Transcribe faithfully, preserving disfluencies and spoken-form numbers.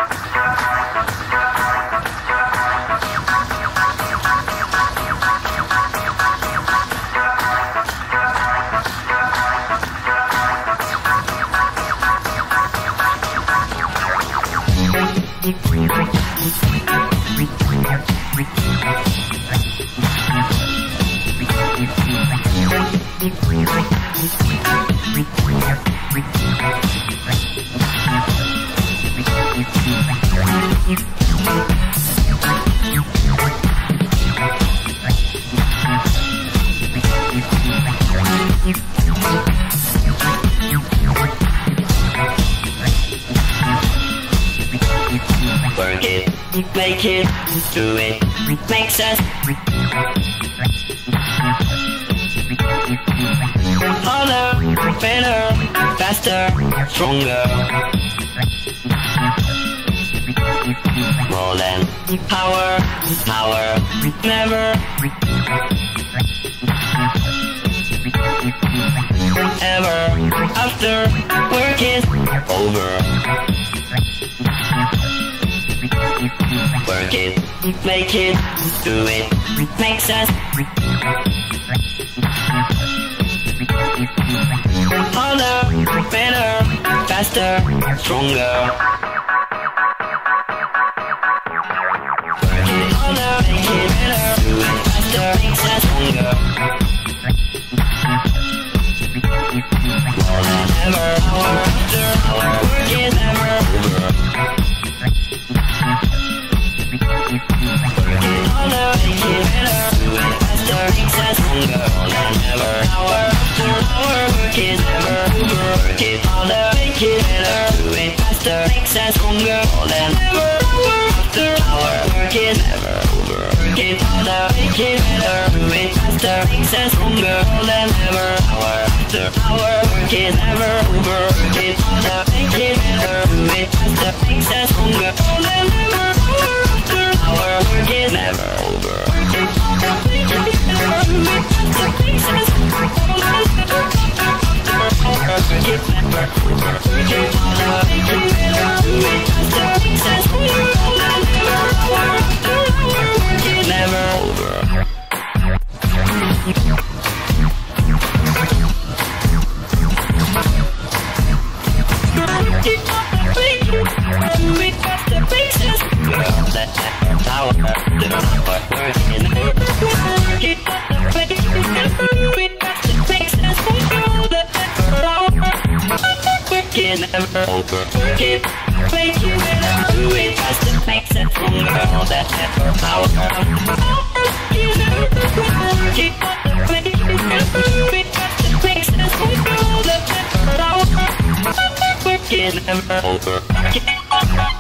Work it, make it, do it, makes us harder, better, faster, stronger. More than power, power, never ever after work is over. Work it, make it, do it, makes us harder, better, faster, stronger. Work it harder, make it better, do it faster, makes us stronger. More than ever, hour after hour, work is never over. Work it harder, make it better, do it faster, makes us stronger. More than ever, hour after hour, work is never over. Work it harder, make it better, do it faster, makes us stronger. More than ever, hour after hour, work is never over. Work it harder, make it better, do it faster, makes us stronger. More than ever, hour after hour, work is never over. Work it harder, make it better, do it faster, makes us stronger. More than ever, hour after hour, work is never over. Work it harder, make it better, do it faster, makes us stronger. More than ever, hour after hour, work is never over. Work it harder, make it better, do it faster, makes us stronger. More than ever, hour after hour, work is never over. Never over. Work it, make it better, do it faster, makes it stronger. All that effort, power. Work it, never work it, make it better, do it faster, makes it stronger. All that effort, power. Work it, never over. Work it.